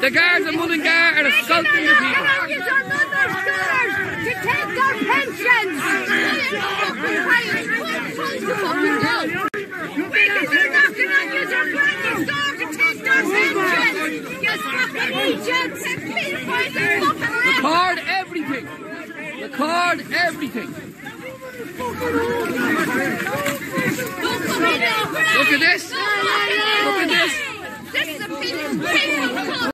The Garda and Mullingar are assaulting the people. To take their pensions! Because they're knocking on your door to take their pensions! You fucking agents! Record everything! Record everything! Look at this! Look at this! This is a